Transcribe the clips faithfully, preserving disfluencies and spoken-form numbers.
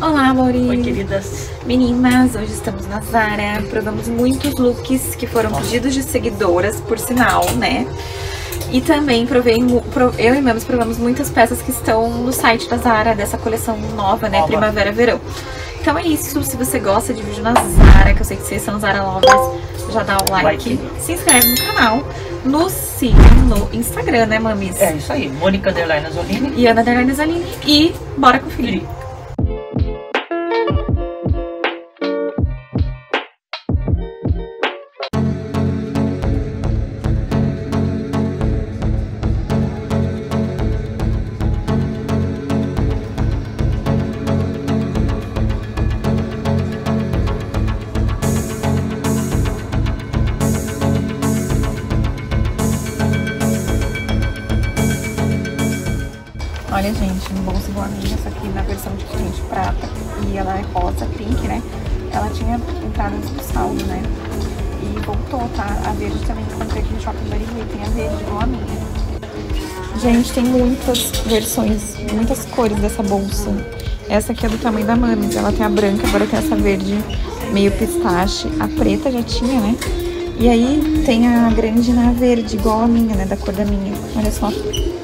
Olá, amores! Oi, queridas! Meninas, hoje estamos na Zara. Provamos muitos looks que foram Nossa. pedidos de seguidoras, por sinal, né? E também provei, eu e Mamos provamos muitas peças que estão no site da Zara, dessa coleção nova, né? Primavera-verão. Então é isso, se você gosta de vídeo na Zara, que eu sei que vocês são Zara lovers, já dá o like, like. Se inscreve no canal, nos siga no Instagram, né, Mamis? É isso aí, Mônica Underline Azoline e Ana Underline Azoline, e bora conferir. Olha, gente, um bolso igual a minha, só que na versão de cliente prata, e ela é rosa, pink, né? Ela tinha entrado no saldo, né? E voltou, tá? A verde também que eu comprei aqui no Shopping Barigui, tem a verde igual a minha. Gente, tem muitas versões, muitas cores dessa bolsa. Essa aqui é do tamanho da Mamis, ela tem a branca, agora tem essa verde meio pistache. A preta já tinha, né? E aí tem a grande na verde, igual a minha, né? Da cor da minha. Olha só.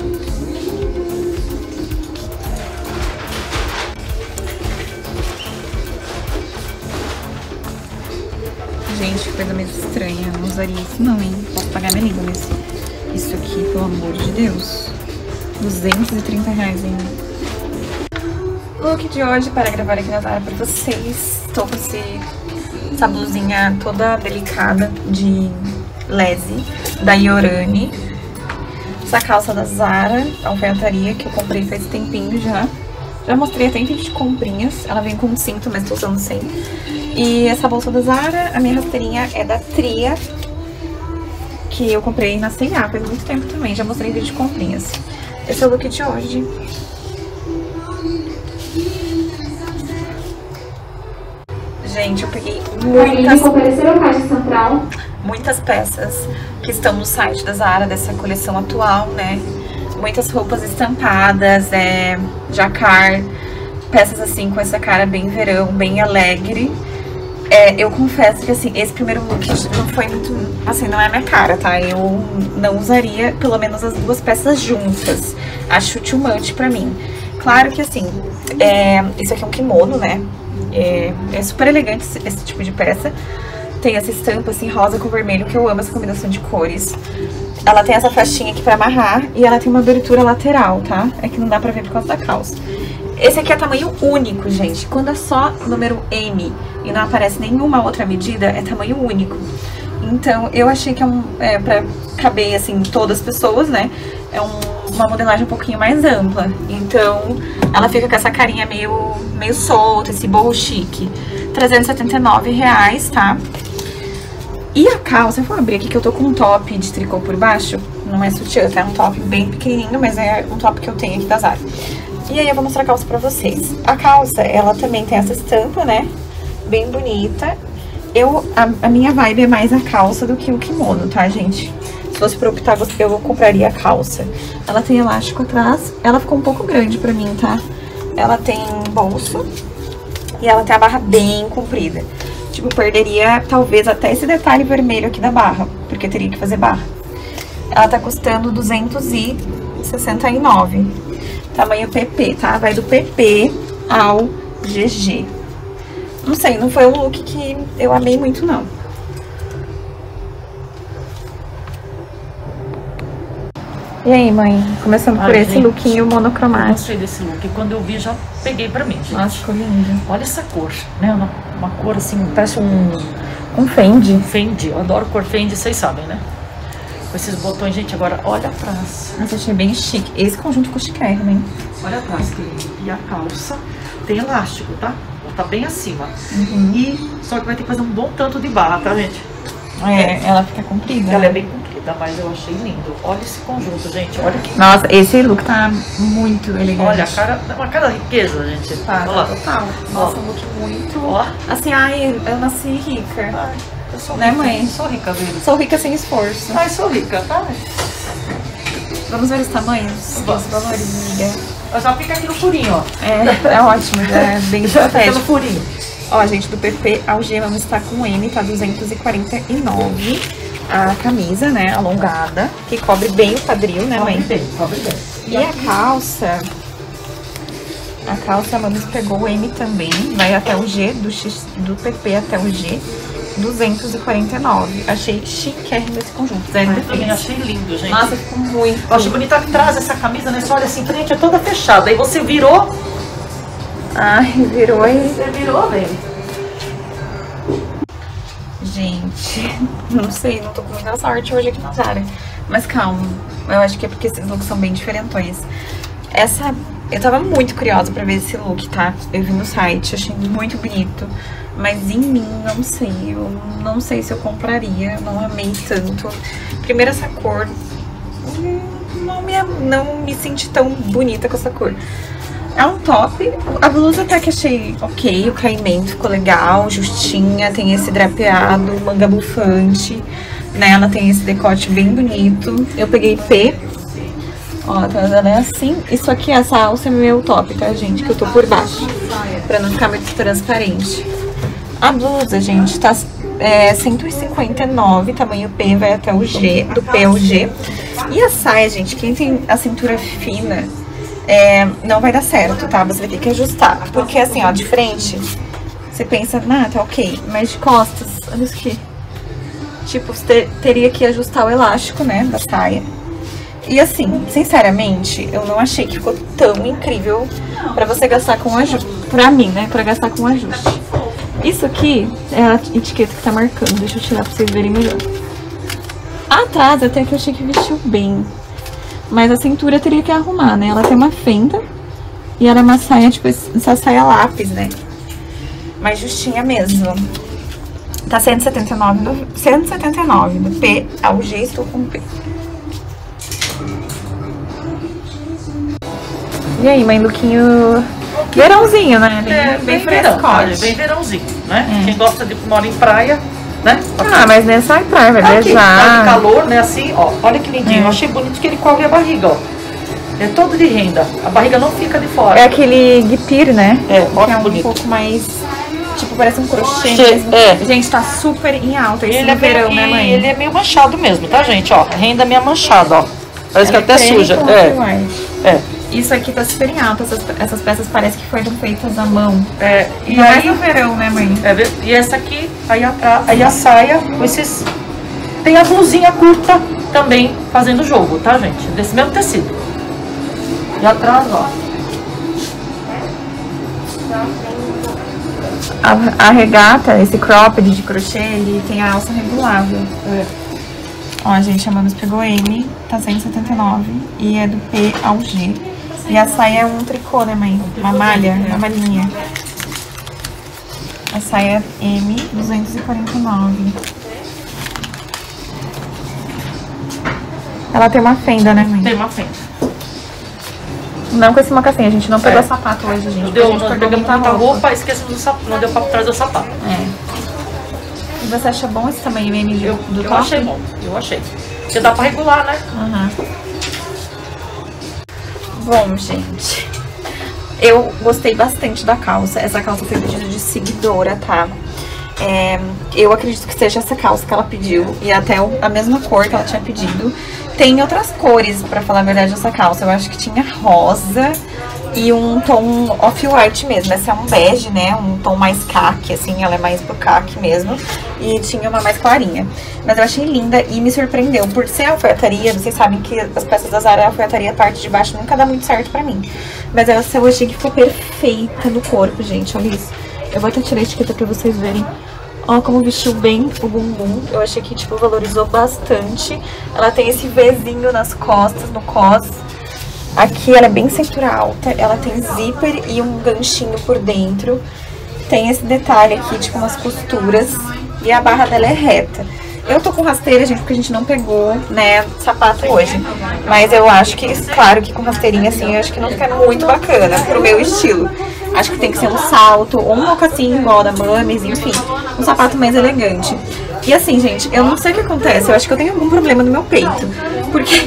Gente, que coisa meio estranha. Eu não usaria isso não, hein? Posso pagar minha língua, mas isso aqui, pelo amor de Deus. duzentos e trinta reais ainda. Look de hoje para gravar aqui na Zara pra vocês. Estou com esse, essa blusinha toda delicada de lese, da Yorani. Essa calça da Zara, alfaiataria, que eu comprei faz tempinho já. Já mostrei até em vídeo de comprinhas. Ela vem com cinto, mas tô usando sem. E essa bolsa da Zara, a minha rasteirinha é da Tria, que eu comprei na C e A faz muito tempo também. Já mostrei em vídeo de comprinhas. Esse é o look de hoje. Gente, eu peguei muitas, muitas peças que estão no site da Zara, dessa coleção atual, né? Muitas roupas estampadas, é, jacquard, peças assim com essa cara bem verão, bem alegre. É, eu confesso que assim, esse primeiro look não foi muito, assim, não é a minha cara, tá? Eu não usaria pelo menos as duas peças juntas. Acho too much pra mim. Claro que assim, é, isso aqui é um kimono, né? É, é super elegante esse, esse tipo de peça. Tem essa estampa assim, rosa com vermelho, que eu amo essa combinação de cores. Ela tem essa faixinha aqui pra amarrar e ela tem uma abertura lateral, tá? É que não dá pra ver por causa da calça. Esse aqui é tamanho único, gente. Quando é só número M e não aparece nenhuma outra medida, é tamanho único. Então, eu achei que é, um, é pra caber, assim, todas as pessoas, né? É um, uma modelagem um pouquinho mais ampla. Então, ela fica com essa carinha meio, meio solta, esse boho chique. trezentos e setenta e nove reais, tá? E a calça, eu vou abrir aqui que eu tô com um top de tricô por baixo. Não é sutiã, tá? É um top bem pequenininho, mas é um top que eu tenho aqui da Zara. E aí eu vou mostrar a calça pra vocês. A calça, ela também tem essa estampa, né? Bem bonita. Eu, a, a minha vibe é mais a calça do que o kimono, tá, gente? Se fosse pra optar, eu compraria a calça. Ela tem elástico atrás. Ela ficou um pouco grande pra mim, tá? Ela tem bolso. E ela tem a barra bem comprida. Tipo, perderia talvez até esse detalhe vermelho aqui da barra, porque teria que fazer barra. Ela tá custando duzentos e sessenta e nove reais. Tamanho P P, tá? Vai do P P ao G G. Não sei, não foi um look que eu amei muito, não. E aí, mãe? Começando por Ai, esse gente, lookinho monocromático. Eu gostei desse look. Quando eu vi, já peguei pra mim, gente. Nossa, ficou lindo. Olha essa cor, né? Uma, uma cor assim, parece um... Um Fendi. Um Fendi. Eu adoro cor Fendi, vocês sabem, né? Com esses botões, gente, agora olha atrás. Nossa, achei bem chique. Esse conjunto ficou chiquérrimo, hein? Olha atrás, querido. E a calça tem elástico, tá? Tá bem acima. Uhum. E só que vai ter que fazer um bom tanto de barra, tá, gente? É, é. Ela fica comprida. Ela é bem comprida, mas eu achei lindo. Olha esse conjunto, gente. Olha que... Nossa, esse look tá muito elegante. Olha, a cara, uma cara de riqueza, gente. Tá, olha total. Nossa, um look muito... Ó. Assim, ai, eu nasci rica. Ai. Eu sou né, rica, mãe? Sou rica, velho. Sou rica sem esforço. Ai, sou rica, tá? Vamos ver os tamanhos? Os valores, amiga. Ela já fica aqui no furinho, ó. É, é ótimo, é bem estratégico. Fica no furinho. Ó, gente, do P P Algema está com M, tá duzentos e quarenta e nove. A camisa, né, alongada, que cobre bem o quadril, né, mãe? Cobre bem, cobre bem. E a calça... A calça a Mamis pegou o M também, vai até o G, do, X, do P P até o G, duzentos e quarenta e nove. Achei chiquérrimo esse conjunto, zero Eu também achei lindo, gente. Nossa, ficou muito. Eu acho bonito que traz essa camisa, né? Você olha assim, frente é toda fechada. Aí você virou. Ai, virou aí. Você virou, velho. Gente, não sei, não tô com muita sorte hoje aqui na Zara. Mas calma, eu acho que é porque esses looks são bem diferentões. Essa, eu tava muito curiosa pra ver esse look, tá? Eu vi no site, achei muito bonito. Mas em mim, não sei, eu não sei se eu compraria, eu não amei tanto. Primeiro essa cor, não me, não me senti tão bonita com essa cor. É um top, a blusa até que achei ok, o caimento ficou legal, justinha, tem esse drapeado, manga bufante, né? Ela tem esse decote bem bonito. Eu peguei P, ó, tá vendo? É assim. Isso aqui, essa alça é meu top, tá, gente? Que eu tô por baixo, pra não ficar muito transparente. A blusa, gente, tá é, cento e cinquenta e nove, tamanho P, vai até o G, do P ao G. E a saia, gente, quem tem a cintura fina, é, não vai dar certo, tá? Você vai ter que ajustar. Porque assim, ó, de frente, você pensa, ah, tá ok. Mas de costas, olha isso aqui. Tipo, você ter, teria que ajustar o elástico, né, da saia. E assim, sinceramente, eu não achei que ficou tão incrível pra você gastar com ajuste. Pra mim, né, pra gastar com ajuste. Isso aqui é a etiqueta que tá marcando. Deixa eu tirar pra vocês verem melhor. Atrás até que eu achei que vestiu bem. Mas a cintura teria que arrumar, né? Ela tem uma fenda. E ela é uma saia, tipo, essa saia lápis, né? Mais justinha mesmo. Tá cento e setenta e nove do, cento e setenta e nove do P ao G, estou com P. E aí, mãe, lookinho... Verãozinho, né? Bem, É, bem, bem verão, olha, frescote. bem verãozinho, né? É. Quem gosta de morar em praia, né? Ah, mas nessa praia vai Aqui, tá de viajar. calor, né? Assim, ó, olha que lindinho. É. Eu achei bonito que ele cobre a barriga, ó. É todo de renda. A barriga não fica de fora. É aquele guipir, né? É, que olha é que um bonito. pouco mais... Tipo, parece um crochê Che- mesmo. é. Gente, tá super em alta esse Ele é, verão, meio, né, mãe? ele é meio manchado mesmo, tá, gente? Ó, renda meia manchada, ó. Parece Ela que até é creme suja. com É, off-white. é, Isso aqui tá super em alta. Essas, essas peças parecem que foram feitas à mão. é. E Ainda mais aí, no verão, né, mãe? é, ver- e essa aqui, aí a, aí a saia com esses... Tem a blusinha curta também fazendo jogo, tá, gente? Desse mesmo tecido. E atrás, ó. A, a regata, esse cropped de crochê, ele tem a alça regulável. É. Ó, gente, a Manos pegou M, tá cento e setenta e nove e é do P ao G. E a saia é um tricô, né, mãe? Uma malha, uma malhinha. A saia é M, duzentos e quarenta e nove. Ela tem uma fenda, né, mãe? Tem uma fenda. Não com esse mocassim, a gente não pegou É. sapato hoje, gente. Não a deu, gente nós pegou pegamos muita roupa, esquecemos do sapato, não deu pra trazer o sapato. É. E você acha bom esse tamanho M de- Eu, do eu top? achei bom, eu achei. Porque dá pra regular, né? Aham. Bom, gente, eu gostei bastante da calça. Essa calça foi pedida de seguidora, tá? É, eu acredito que seja essa calça que ela pediu e até o- a mesma cor que ela tinha pedido. Tem outras cores, pra falar a verdade, essa calça. Eu acho que tinha rosa e um tom off-white mesmo. Essa é um bege, né? Um tom mais khaki, assim, ela é mais pro khaki mesmo. E tinha uma mais clarinha. Mas eu achei linda e me surpreendeu. Por ser alfaiataria, vocês sabem que as peças da Zara, a alfaiataria, a parte de baixo, nunca dá muito certo pra mim. Mas essa eu achei que ficou perfeita no corpo, gente. Olha isso. Eu vou até tirar a etiqueta pra vocês verem. Ó, como vestiu bem o bumbum. Eu achei que, tipo, valorizou bastante. Ela tem esse Vzinho nas costas, no cos. Aqui ela é bem cintura alta. Ela tem zíper e um ganchinho por dentro. Tem esse detalhe aqui, tipo, umas costuras. E a barra dela é reta. Eu tô com rasteira, gente, porque a gente não pegou, né, sapato hoje. Mas eu acho que, claro, que com rasteirinha, assim, eu acho que não fica muito bacana pro meu estilo. Acho que tem que ser um salto ou um mocassim igual da Mamis, enfim. Um sapato mais elegante. E assim, gente, eu não sei o que acontece. Eu acho que eu tenho algum problema no meu peito. Porque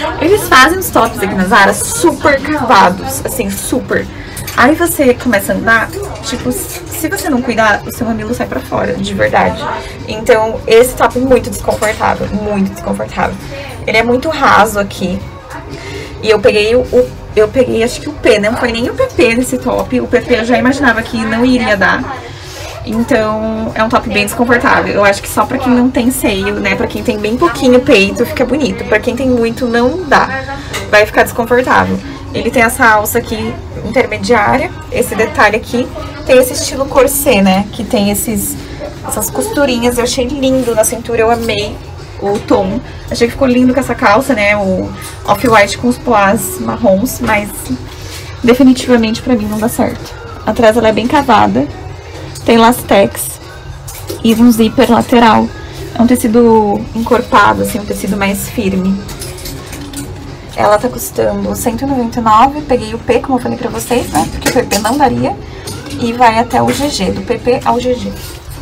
Eles fazem os tops aqui na Zara super cavados, assim, super. Aí você começa a andar, tipo, se você não cuidar, o seu mamilo sai pra fora, de verdade. Então, esse top é muito desconfortável, muito desconfortável. Ele é muito raso aqui. E eu peguei o, eu peguei acho que o P, não foi nem o P P nesse top. O P P eu já imaginava que não iria dar. Então, é um top bem desconfortável. Eu acho que só pra quem não tem seio, né, pra quem tem bem pouquinho peito, fica bonito. Pra quem tem muito, não dá. Vai ficar desconfortável. Ele tem essa alça aqui intermediária, esse detalhe aqui. Tem esse estilo corset, né, que tem esses, essas costurinhas. Eu achei lindo na cintura, eu amei o tom. Achei que ficou lindo com essa calça, né, o off-white com os poás marrons, mas definitivamente pra mim não dá certo. Atrás ela é bem cavada. Tem lastex e um zíper lateral. É um tecido encorpado, assim, um tecido mais firme. Ela tá custando cento e noventa e nove reais. Peguei o P, como eu falei pra vocês, né? Porque o P P não daria. E vai até o G G, do P P ao G G.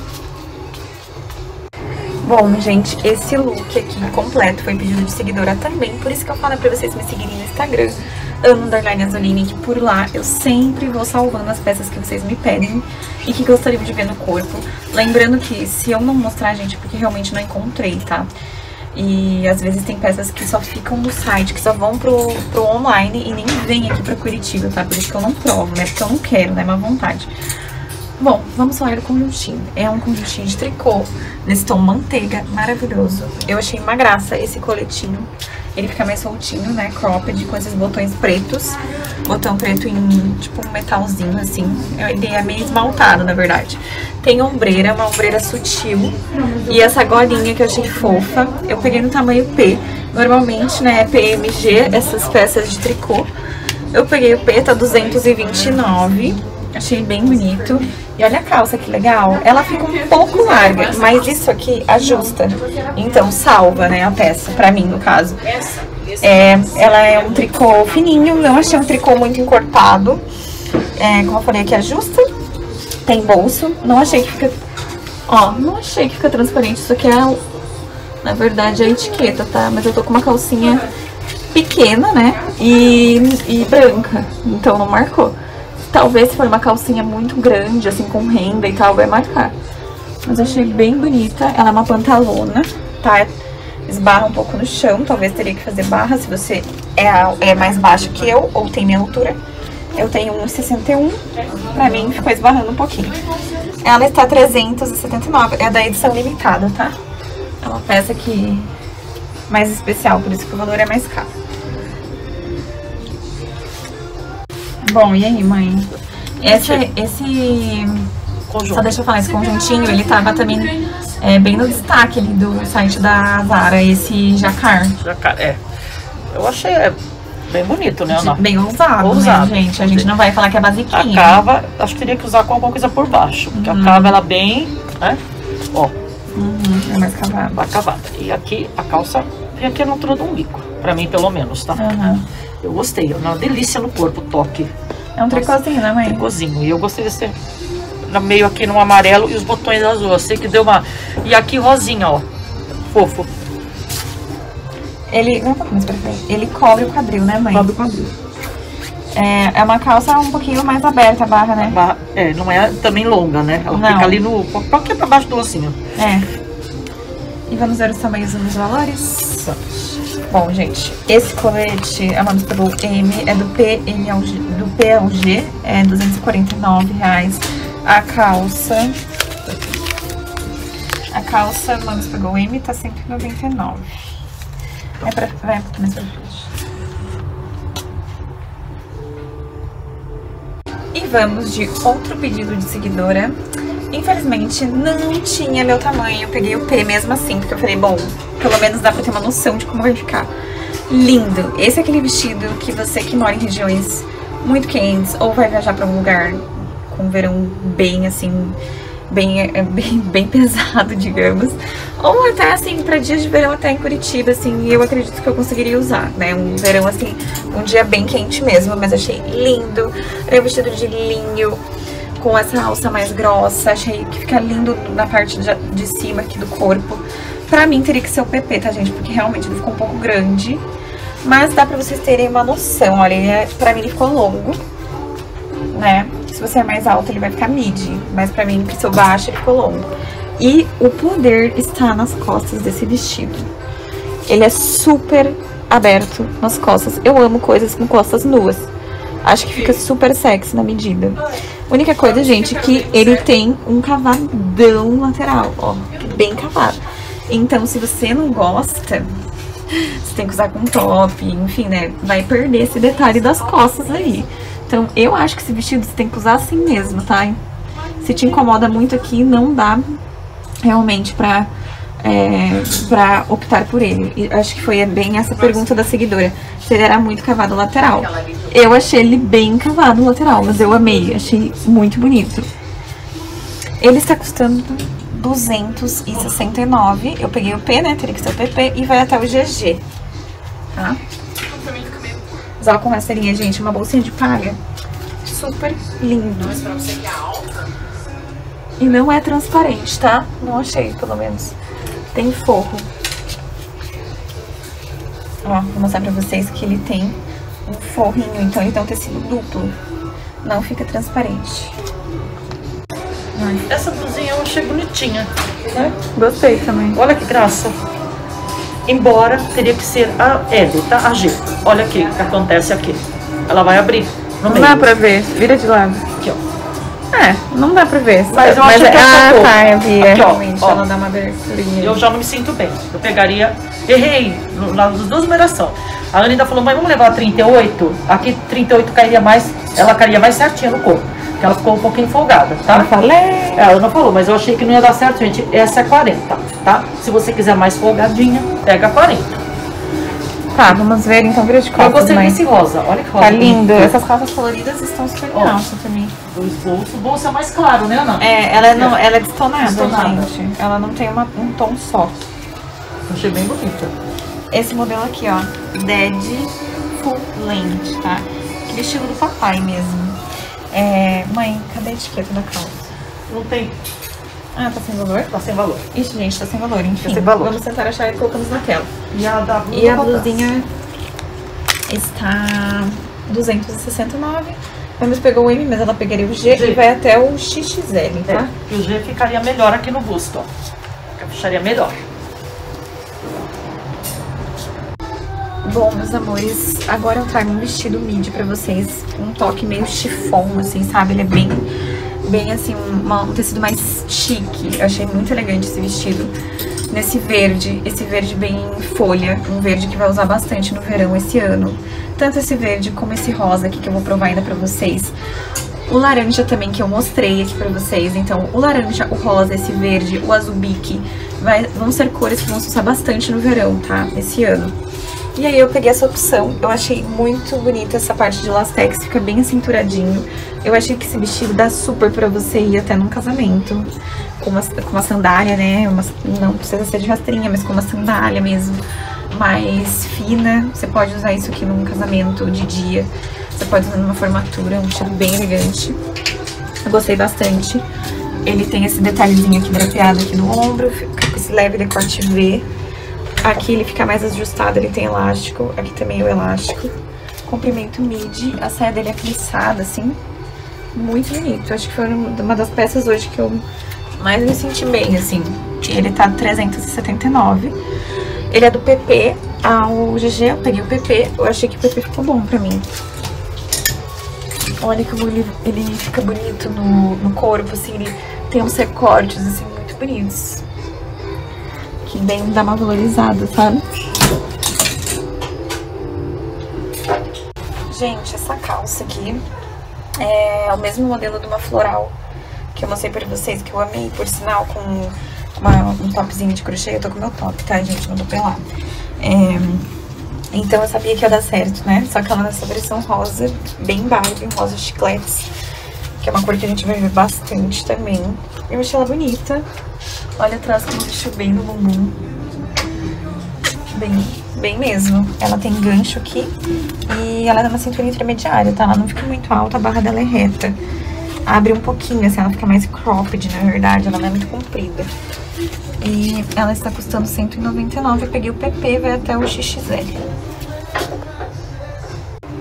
Bom, gente, esse look aqui completo foi pedido de seguidora também. Por isso que eu falo pra vocês me seguirem no Instagram. Amo Underline Azoline, que por lá eu sempre vou salvando as peças que vocês me pedem e que gostariam de ver no corpo. Lembrando que se eu não mostrar, gente, é porque realmente não encontrei, tá? E às vezes tem peças que só ficam no site, que só vão pro, pro online e nem vêm aqui pra Curitiba, tá? Por isso que eu não provo, né? Porque eu não quero, né? É uma vontade. Bom, vamos falar do conjuntinho. É um conjuntinho de tricô, nesse tom manteiga, maravilhoso. Eu achei uma graça esse coletinho. Ele fica mais soltinho, né, cropped, com esses botões pretos. Botão preto em, tipo, um metalzinho, assim. Ele é meio esmaltado, na verdade. Tem ombreira, uma ombreira sutil. E essa golinha que eu achei fofa. Eu peguei no tamanho P. Normalmente, né, é P M G, essas peças de tricô. Eu peguei o P, tá duzentos e vinte e nove reais. Achei bem bonito. E olha a calça, que legal. Ela fica um pouco larga, mas isso aqui ajusta. Então, salva, né, a peça, pra mim, no caso. É, ela é um tricô fininho, não achei um tricô muito encorpado. É, como eu falei aqui, ajusta. Tem bolso. Não achei que fica... Ó, não achei que fica transparente. Isso aqui é, na verdade, a etiqueta, tá? Mas eu tô com uma calcinha pequena, né, e, e branca. Então, não marcou. Talvez se for uma calcinha muito grande, assim, com renda e tal, vai marcar. Mas achei bem bonita. Ela é uma pantalona, tá? Esbarra um pouco no chão. Talvez teria que fazer barra se você é, é mais baixo que eu ou tem minha altura. Eu tenho um e sessenta e um. Pra mim, ficou esbarrando um pouquinho. Ela está trezentos e setenta e nove. É da edição limitada, tá? É uma peça que mais especial, por isso que o valor é mais caro. Bom, e aí, mãe? Esse, esse conjunto. Só deixa eu falar, esse conjuntinho, ele tava também é, bem no destaque ali do site da Zara, esse jacar. Jacar, é. Eu achei é, bem bonito, né, Ana? Bem ousado, ousado, né, gente? A gente não vai falar que é basiquinho. A cava, acho que teria que usar com alguma coisa por baixo, porque uhum. a cava, ela bem, né, ó. Uhum, é mais cavada. Mais cavada. E aqui, a calça, vem aqui na altura do umbigo, pra mim, pelo menos, tá? Uhum. Eu gostei, é uma delícia no corpo, o toque. É um tricôzinho, né, mãe? Tricôzinho. E eu gostei desse no meio aqui no amarelo e os botões azul. Eu sei que deu uma... E aqui rosinha, ó. Fofo. Ele... Não, mais pra frente. Ele cobre o quadril, né, mãe? Cobre o quadril. É, é uma calça um pouquinho mais aberta a barra, né? A barra, é, não é também longa, né? Ela não. Fica ali no... Qualquer pra baixo do ossinho. É. E vamos ver os tamanhos dos valores? Vamos. Bom, gente, esse colete é uma mistura do M, é do P, M ao G, do P ao G, é duzentos e quarenta e nove reais. A calça, a calça, vamos pegar o M, tá cento e noventa e nove. É pra, vai um pouco mais pra frente. E vamos de outro pedido de seguidora. Infelizmente, não tinha meu tamanho. Eu peguei o P mesmo assim, porque eu falei, bom, pelo menos dá pra ter uma noção de como vai ficar. Lindo! Esse é aquele vestido que você que mora em regiões muito quentes, ou vai viajar pra um lugar com verão bem, assim, bem, bem, bem pesado, digamos. Ou até, assim, pra dias de verão até em Curitiba, assim, eu acredito que eu conseguiria usar, né? Um verão, assim, um dia bem quente mesmo, mas achei lindo. É um vestido de linho, com essa alça mais grossa, achei que fica lindo na parte de, de cima aqui do corpo. Pra mim teria que ser o P P, tá, gente? Porque realmente ele ficou um pouco grande. Mas dá pra vocês terem uma noção, olha, ele é, pra mim ele ficou longo, né? Se você é mais alto, ele vai ficar midi, mas pra mim, que sou baixa, ele ficou longo. E o poder está nas costas desse vestido. Ele é super aberto nas costas. Eu amo coisas com costas nuas. Acho que fica super sexy na medida. Única coisa, gente, que ele tem um cavadão lateral, ó, bem cavado. Então, se você não gosta, você tem que usar com top, enfim, né? Vai perder esse detalhe das costas aí. Então, eu acho que esse vestido você tem que usar assim mesmo, tá? Se te incomoda muito aqui, não dá realmente pra, é, pra optar por ele. E acho que foi bem essa pergunta da seguidora. Se ele era muito cavado lateral. Eu achei ele bem cavado lateral, mas eu amei. Achei muito bonito. Ele está custando duzentos e sessenta e nove reais. Eu peguei o P, né? Teria que ser o P P. E vai até o G G. Tá? Usar com essa linha, gente, uma bolsinha de palha. Super lindo. E não é transparente, tá? Não achei, pelo menos. Tem forro. Ó, vou mostrar pra vocês que ele tem um forrinho, então ele tem um tecido duplo. Não fica transparente. Ai, essa blusinha eu achei bonitinha. É, gostei também. Olha que graça. Embora teria que ser a L, tá? A G. Olha aqui o que acontece aqui. Ela vai abrir no meio. Não dá pra ver, vira de lado. Aqui, ó. É, não dá pra ver. Mas eu Mas acho que é, ah, eu tá, eu vi, é, aqui, ó, realmente, ó. ela dá uma aberturinha. Eu já não me sinto bem. Eu pegaria... Errei no- nas duas numerações. A Ana ainda falou, mas vamos levar a trinta e oito? Aqui trinta e oito cairia mais... Ela cairia mais certinha no corpo. Porque ela ficou um pouquinho folgada, tá? Eu falei. É, ela não falou, mas eu achei que não ia dar certo, gente. Essa é quarenta, tá? Se você quiser mais folgadinha, pega a quarenta. Tá, vamos ver então, vira de Eu costas, gostei mãe. desse rosa. Olha que rosa. Tá lindo. bonito. Essas calças coloridas estão super Ó. altas também. Dois bolsos. O bolso é mais claro, né, Ana? É, ela, não, ela é destonada, Destonada. gente. Ela não tem uma, um tom só. Eu achei bem bonita. Esse modelo aqui, ó, Dead Full Length, tá? Aquele estilo do papai mesmo. É, mãe, cadê a etiqueta da calça? Não tem... Ah, tá sem valor? Tá sem valor. Ixi, gente, tá sem valor, enfim. Tá sem valor. Vamos tentar achar e colocamos na tela. E a da blusa... E a qual tá? blusinha está duzentos e sessenta e nove. Vamos pegar o M, mas ela pegaria o G, G. e vai até o X X L, tá? É, e o G ficaria melhor aqui no busto, ó. Fecharia melhor. Bom, meus amores, agora eu trago um vestido midi pra vocês, um toque meio chifon, assim, sabe? Ele é bem, bem assim, uma- um tecido mais chique. Eu achei muito elegante esse vestido. Nesse verde, esse verde bem folha, um verde que vai usar bastante no verão esse ano. Tanto esse verde como esse rosa aqui que eu vou provar ainda pra vocês. O laranja também que eu mostrei aqui pra vocês. Então, o laranja, o rosa, esse verde, o azul bique, vai, vão ser cores que vão se usar bastante no verão, tá? Esse ano. E aí eu peguei essa opção, eu achei muito bonita essa parte de lastex, fica bem cinturadinho. Eu achei que esse vestido dá super pra você ir até num casamento, com uma, com uma sandália, né, uma, não precisa ser de rasteirinha, mas com uma sandália mesmo, mais fina. Você pode usar isso aqui num casamento de dia, você pode usar numa formatura, um estilo bem elegante. Eu gostei bastante. Ele tem esse detalhezinho aqui drapeado aqui no ombro, fica com esse leve decote V. Aqui ele fica mais ajustado, ele tem elástico, aqui também o elástico. Comprimento midi, a saia dele é plissada, assim, muito bonito. Acho que foi uma das peças hoje que eu mais me senti bem, assim. Ele tá trezentos e setenta e nove. Ele é do P P ao G G, eu peguei o P P, eu achei que o P P ficou bom pra mim. Olha como ele, ele fica bonito no, no corpo, assim, ele tem uns recortes, assim, muito bonitos. Que bem dá uma valorizada, sabe? Gente, essa calça aqui é o mesmo modelo de uma floral que eu mostrei pra vocês, que eu amei, por sinal, com uma, um topzinho de crochê. Eu tô com meu top, tá, gente? Não tô pelada. É, então eu sabia que ia dar certo, né? Só que ela nessa versão rosa, bem Barbie, um rosa chicletes, que é uma cor que a gente vai ver bastante também. Eu achei ela bonita. Olha atrás como deixou bem no bumbum. Bem, bem mesmo. Ela tem gancho aqui e ela dá uma cintura intermediária, tá? Ela não fica muito alta, a barra dela é reta. Abre um pouquinho, assim, ela fica mais cropped, na verdade. Ela não é muito comprida. E ela está custando cento e noventa e nove. Eu peguei o P P, vai até o X X L.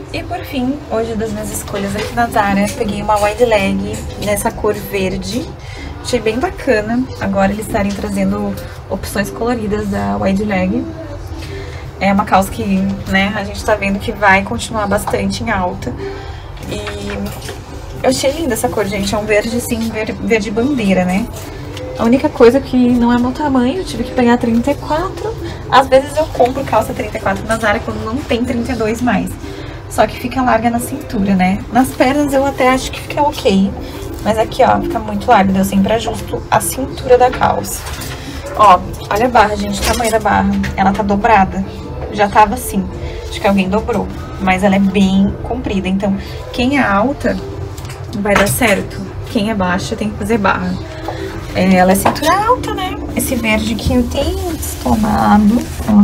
E por fim, hoje das minhas escolhas aqui na Zara, peguei uma wide leg nessa cor verde. Achei bem bacana agora eles estarem trazendo opções coloridas da wide leg. É uma calça que, né, a gente tá vendo que vai continuar bastante em alta. E eu achei linda essa cor, gente. É um verde, assim, verde, verde bandeira, né? A única coisa que não é meu tamanho, eu tive que pegar trinta e quatro. Às vezes eu compro calça trinta e quatro na Zara quando não tem trinta e dois mais. Só que fica larga na cintura, né? Nas pernas eu até acho que fica ok. Mas aqui, ó, fica muito larga. Eu sempre ajusto a cintura da calça. Ó, olha a barra, gente. O tamanho da barra. Ela tá dobrada. Já tava assim. Acho que alguém dobrou. Mas ela é bem comprida. Então, quem é alta vai dar certo. Quem é baixa tem que fazer barra. É, ela é cintura alta, né? Esse verde que eu tenho destomado. Ó.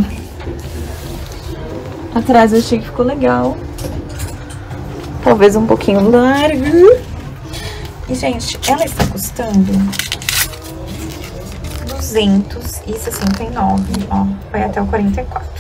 Atrás eu achei que ficou legal. Talvez um pouquinho largo. E, gente, ela está custando duzentos e sessenta e nove, ó. Vai até o quarenta e quatro.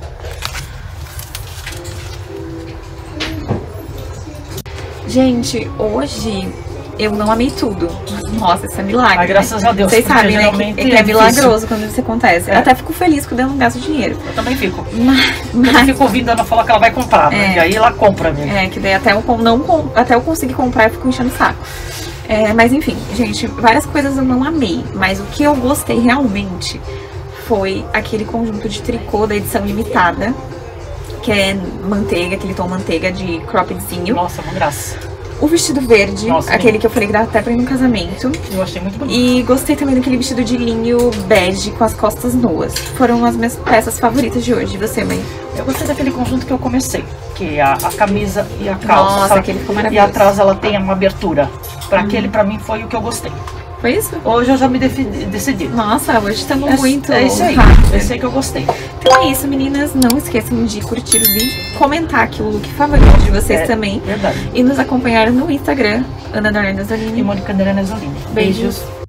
Gente, hoje eu não amei tudo. Nossa, isso é milagre. Ai, graças né? a Deus. Vocês sabem, né? Que, que é, é milagroso quando isso acontece. É. Eu até fico feliz quando eu não gasto dinheiro. Eu também fico. Mas, mas... Eu fico ouvindo ela falar que ela vai comprar, né? É. E aí ela compra mesmo. É, que daí até eu, não, até eu conseguir comprar eu fico enchendo o saco. É, mas enfim, gente, várias coisas eu não amei. Mas o que eu gostei realmente foi aquele conjunto de tricô da edição limitada. Que é manteiga, aquele tom manteiga de croppedzinho. Nossa, uma graça. O vestido verde, Nossa, aquele minha. que eu falei que dá até pra ir num casamento. Eu achei muito bonito. E gostei também daquele vestido de linho bege com as costas nuas. Foram as minhas peças favoritas de hoje. E você, mãe? Eu gostei daquele conjunto que eu comecei. Que é a, a camisa e a calça. Nossa, aquele ficou maravilhoso. E atrás ela tem uma abertura. Pra hum. aquele, pra mim, foi o que eu gostei. Foi isso? Hoje eu já me decidi. Nossa, hoje estamos é, muito É isso aí, rápido. é isso aí que eu gostei. Então é isso, meninas. Não esqueçam de curtir o vídeo, comentar aqui o look favorito de vocês é, também. Verdade. E nos acompanhar no Instagram, Ana Dornelles Zanolini e Mônica Dornelles Zanolini. Beijos.